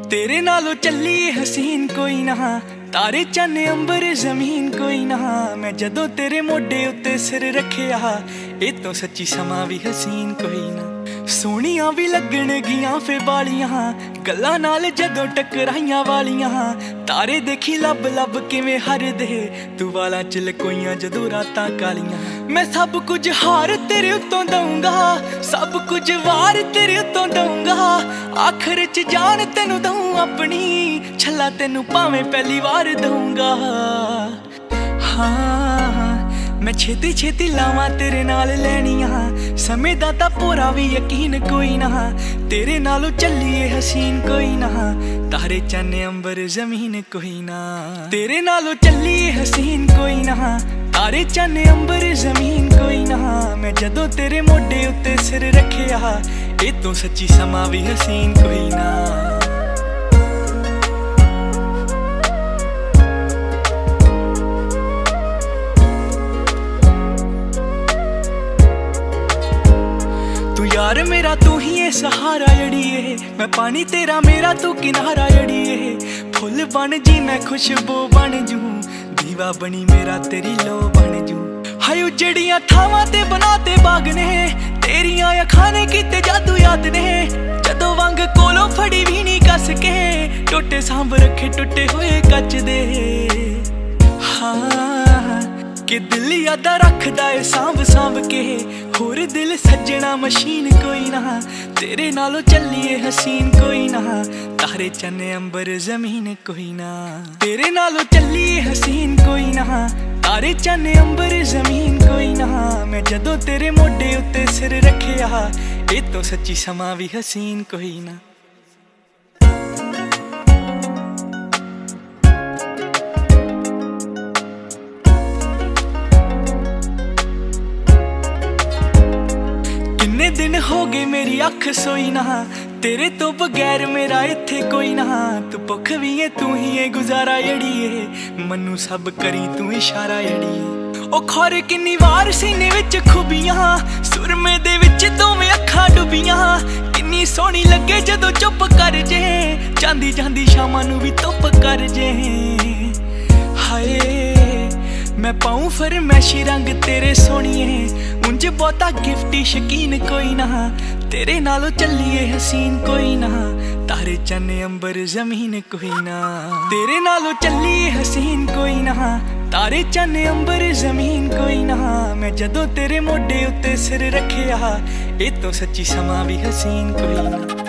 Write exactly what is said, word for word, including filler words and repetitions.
तेरे नालों चली हसीन कोई ना, तारे चन्न अंबर जमीन कोई ना। मैं जदों तेरे मोढे उत्ते सिर रखिया, ए तो सच्ची समा भी हसीन कोई ना। सोहणियां भी लगण गियां फे बालियां, गल्लां नाल जदों टकराइयां वालियां। तारे देखी लब लब किवें हरदे, तू वालां च लकोइयां जदों रातां कालियां। मैं सब कुछ हार तेरे उत्तों दूंगा, सब कुछ वार तेरे उत्तों दूंगा। आखिर च जान तेनू दूं अपनी, छल्ला तेनू भावें पहली वार दूंगा। हाँ मैं छेती छेती लावां तेरे नाल लैनियां, समय दा तां पूरा भी यकीन कोई ना। तेरे नालों चलिए हसीन कोई ना, तारे चन्न अंबर जमीन कोई ना। तेरे नालों चलिए हसीन कोई ना, तारे चन्न अंबर जमीन कोई ना। मैं जदों तेरे मोढे उत्ते सिर रखिया, ए तो सच्ची समा भी हसीन कोई ना। यार मेरा तू ही है सहारा जड़िए, मैं पानी तेरा मेरा तू किनारा जड़िए। फुल बन जी मैं खुशबू बन जू, दीवा बनी मेरा तेरी लो बन जू। हाय उजड़ियां थावां ते बनाते बाग ने, तेरियां अखां ने कीते जादू याद ने। जदों वंग कोलों फड़ी भी नहीं कस के, टोटे सांभ रखे टुटे हुए कच दे। हाँ कि दिल यादा रखदा है सांभ सांभ के, होर दिल सज्जना मशीन कोई ना। तेरे नालों चलिए हसीन कोई ना, तारे चन्न अंबर जमीन कोई ना। तेरे नालों चलिए हसीन कोई ना, तारे चन्न अंबर जमीन कोई ना। मैं जदों तेरे मोढे उत्ते सिर रखिया, ए तो सच्ची समा भी हसीन कोई ना। किन्ने दिन हो गए मेरी अख सोई ना, तेरे तो बगैर मेरा इत्थे कोई ना। तू भुख भी है तू ही है गुजारा जड़िए, मनु सब करी तू इशारा जड़िए। ओ खौर किन्नी वार सीने विच खुबियां, सुरमे दे विच दोवें अखां डुबियां। किन्नी सोहनी लगे जदों चुप कर जे, जांदी जांदी शामां नू भी धुप कर जे। हाय मैं पाऊं फरमैशी रंग तेरे सोहणिए, उंज बहुता गिफ्टी शकीन कोई ना। तेरे नालों चलिए हसीन कोई ना, तारे चन्न अंबर जमीन कोई ना। तेरे नालों चलिए हसीन कोई ना, तारे चन्न अंबर जमीन कोई ना। मैं जदों तेरे मोढे उत्ते सिर रखिया, ए तो सच्ची समा भी हसीन कोई ना।